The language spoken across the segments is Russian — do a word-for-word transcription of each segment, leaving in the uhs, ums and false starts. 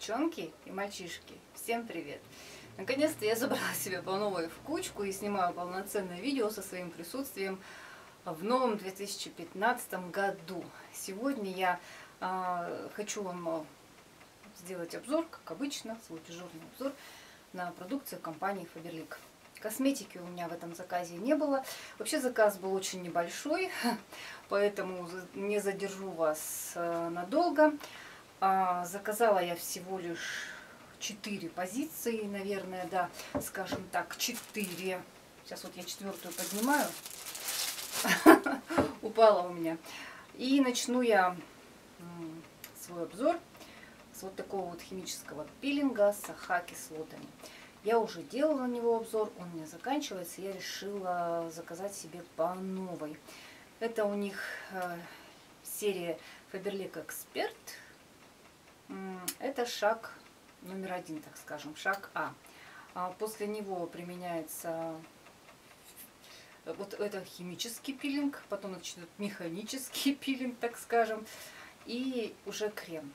Девчонки и мальчишки, всем привет! Наконец-то я забрала себе по новой в кучку и снимаю полноценное видео со своим присутствием в новом две тысячи пятнадцатом году. Сегодня я э, хочу вам сделать обзор, как обычно, свой дежурный обзор на продукцию компании Faberlic. Косметики у меня в этом заказе не было. Вообще заказ был очень небольшой, поэтому не задержу вас надолго. Заказала я всего лишь четыре позиции, наверное, да, скажем так, четыре. Сейчас вот я четвертую поднимаю. Упала у меня. И начну я свой обзор с вот такого вот химического пилинга с АХ-кислотами. Я уже делала на него обзор, он у меня заканчивается, я решила заказать себе по новой. Это у них э, серия Faberlic Expert. Это шаг номер один, так скажем, шаг А. После него применяется вот это химический пилинг, потом начнет механический пилинг, так скажем, и уже крем.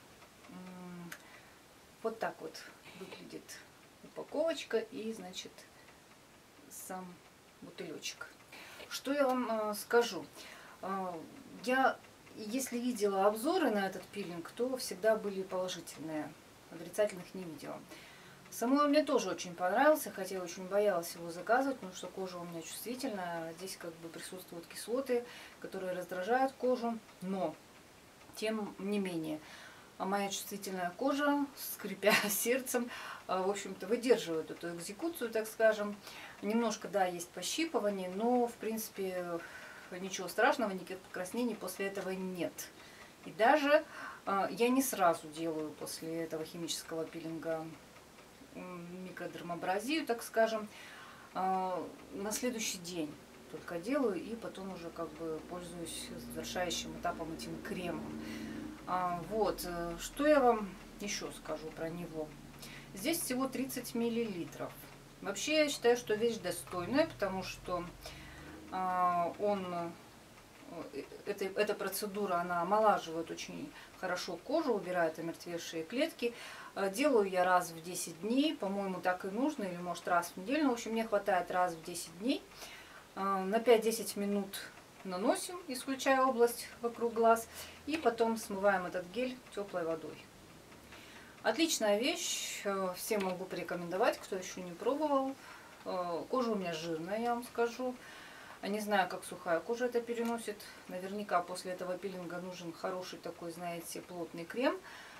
Вот так вот выглядит упаковочка и, значит, сам бутылечек. Что я вам э, скажу? Э, я, если видела обзоры на этот пилинг, то всегда были положительные, отрицательных не видела. Самой мне тоже очень понравился, хотя я очень боялась его заказывать, потому что кожа у меня чувствительная. Здесь как бы присутствуют кислоты, которые раздражают кожу, но тем не менее. А моя чувствительная кожа, скрипя сердцем, в общем-то, выдерживает эту экзекуцию, так скажем. Немножко, да, есть пощипывание, но, в принципе, ничего страшного, никаких покраснений после этого нет. И даже я не сразу делаю после этого химического пилинга микродермабразию, так скажем. На следующий день только делаю и потом уже как бы пользуюсь завершающим этапом этим кремом. А, вот, что я вам еще скажу про него. Здесь всего тридцать миллилитров. Вообще я считаю, что вещь достойная, потому что а, он, это, эта процедура, она омолаживает очень хорошо кожу, убирает омертвевшие клетки. Делаю я раз в десять дней, по-моему, так и нужно, или может раз в неделю. В общем, мне хватает раз в десять дней. А, на пять-десять минут наносим, исключая область вокруг глаз, и потом смываем этот гель теплой водой. Отличная вещь, всем могу порекомендовать, кто еще не пробовал. Кожа у меня жирная, я вам скажу. Не знаю, как сухая кожа это переносит. Наверняка после этого пилинга нужен хороший такой, знаете, плотный крем.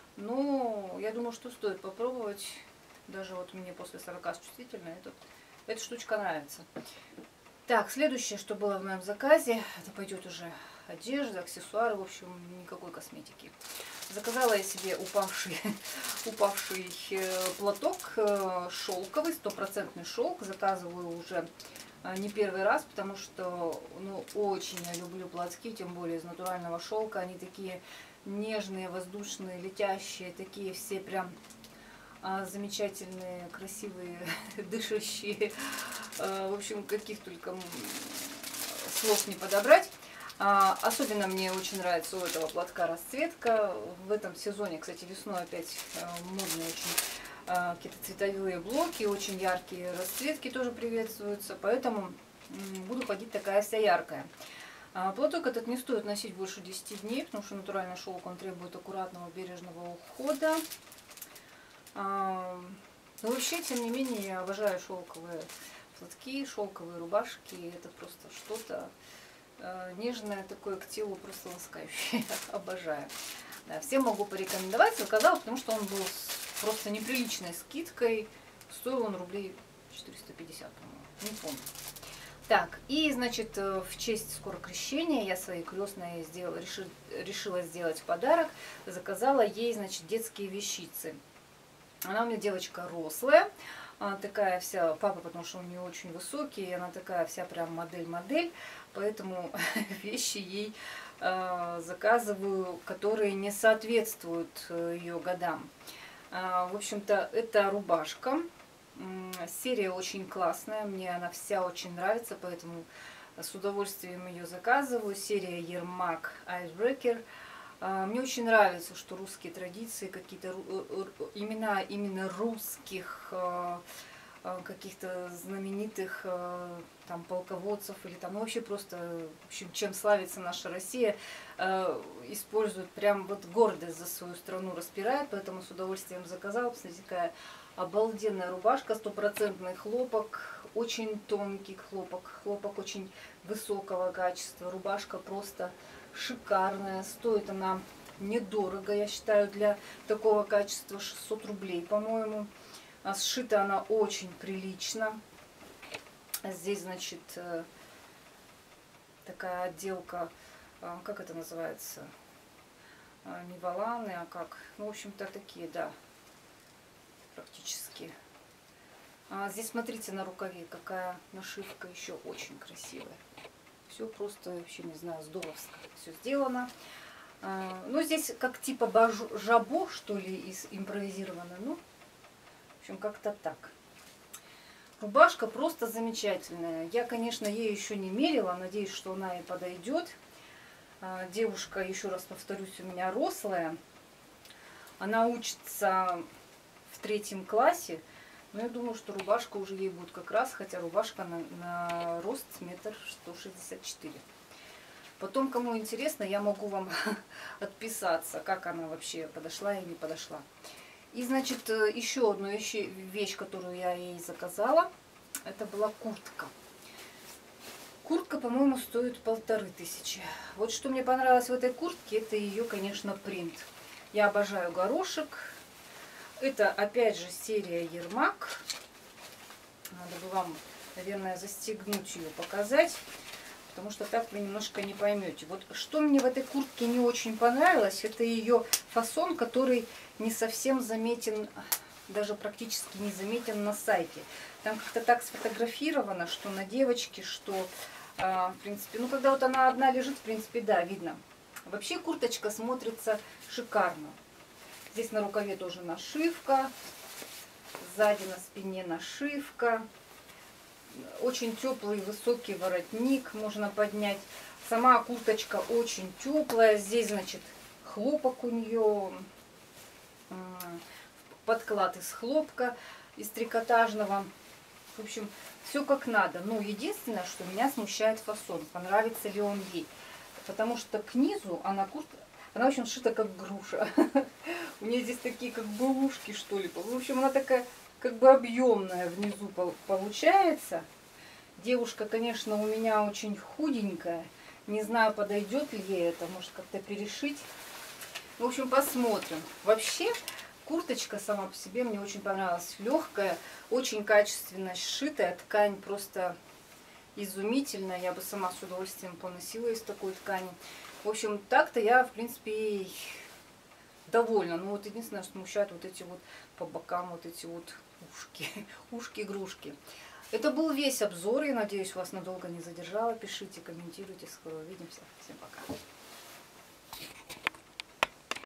Но я думаю, что стоит попробовать. Даже вот мне после сорока чувствительно этот, эта штучка нравится. Так, следующее, что было в моем заказе, это пойдет уже одежда, аксессуары, в общем, никакой косметики. Заказала я себе упавший, упавший платок шелковый, стопроцентный шелк. Заказываю уже не первый раз, потому что ну, очень я люблю платки, тем более из натурального шелка. Они такие нежные, воздушные, летящие, такие все прям замечательные, красивые, дышащие. В общем, каких только слов не подобрать. Особенно мне очень нравится у этого платка расцветка. В этом сезоне, кстати, весной опять модные очень какие-то цветовые блоки, очень яркие расцветки тоже приветствуются. Поэтому буду ходить такая вся яркая. Платок этот не стоит носить больше десяти дней, потому что натуральный шелк, он требует аккуратного, бережного ухода. Но вообще, тем не менее, я обожаю шелковые платки, шелковые рубашки. Это просто что-то э, нежное такое к телу, просто ласкающее. Обожаю. Да, всем могу порекомендовать. Заказала, потому что он был с просто неприличной скидкой. Стоил он рублей четыреста пятьдесят, по-моему. Не помню. Так, и, значит, в честь скоро крещения я своей крестной сделала, реши, решила сделать подарок. Заказала ей, значит, детские вещицы. Она у меня девочка рослая, такая вся, папа, потому что он не очень высокий, она такая вся прям модель-модель, поэтому вещи ей э, заказываю, которые не соответствуют ее годам. Э, в общем-то, это рубашка, серия очень классная, мне она вся очень нравится, поэтому с удовольствием ее заказываю. Серия Yermak Icebreaker. Мне очень нравится, что русские традиции, какие-то имена именно русских каких-то знаменитых там полководцев или там, ну, вообще просто, в общем, чем славится наша Россия, используют прям вот гордость за свою страну распирает, поэтому с удовольствием заказала. Посмотрите, какая обалденная рубашка, стопроцентный хлопок, очень тонкий хлопок, хлопок очень высокого качества, рубашка просто шикарная, стоит она недорого, я считаю, для такого качества шестьсот рублей, по-моему. А сшита она очень прилично. Здесь, значит, такая отделка, как это называется, не воланы, а как, ну, в общем-то, такие, да, практически. А здесь, смотрите, на рукаве какая нашивка, еще очень красивая. Все просто, вообще, не знаю, здоровско все сделано. Ну, здесь как типа жабо, что ли, из импровизировано, ну, в общем, как-то так. Рубашка просто замечательная. Я, конечно, ей еще не мерила. Надеюсь, что она и подойдет. Девушка, еще раз повторюсь, у меня рослая. Она учится в третьем классе. Но я думаю, что рубашка уже ей будет как раз. Хотя рубашка на, на рост метр сто шестьдесят четыре. Потом, кому интересно, я могу вам отписаться, как она вообще подошла и не подошла. И, значит, еще одну вещь, которую я ей заказала, это была куртка. Куртка, по-моему, стоит полторы тысячи. Вот что мне понравилось в этой куртке, это ее, конечно, принт. Я обожаю горошек. Это, опять же, серия Ермак. Надо бы вам, наверное, застегнуть ее, показать. Потому что так вы немножко не поймете. Вот что мне в этой куртке не очень понравилось, это ее фасон, который не совсем заметен, даже практически не заметен на сайте. Там как-то так сфотографировано, что на девочке, что, э, в принципе, ну, когда вот она одна лежит, в принципе, да, видно. Вообще курточка смотрится шикарно. Здесь на рукаве тоже нашивка, сзади на спине нашивка. Очень теплый высокий воротник можно поднять. Сама курточка очень теплая. Здесь, значит, хлопок у нее, подклад из хлопка, из трикотажного. В общем, все как надо. Но единственное, что меня смущает фасон. Понравится ли он ей. Потому что к низу она куртка, она очень сшита как груша. У нее здесь такие как бы ушки, что ли. В общем, она такая как бы объемная внизу получается. Девушка, конечно, у меня очень худенькая. Не знаю, подойдет ли ей это, может как-то перешить. В общем, посмотрим. Вообще, курточка сама по себе мне очень понравилась. Легкая, очень качественно сшитая. Ткань просто изумительная. Я бы сама с удовольствием поносила из такой ткани. В общем, так-то я, в принципе, довольна. Ну вот единственное, что смущает вот эти вот по бокам, вот эти вот ушки, ушки-игрушки. Это был весь обзор. Я надеюсь, вас надолго не задержала. Пишите, комментируйте. Скоро увидимся. Всем пока.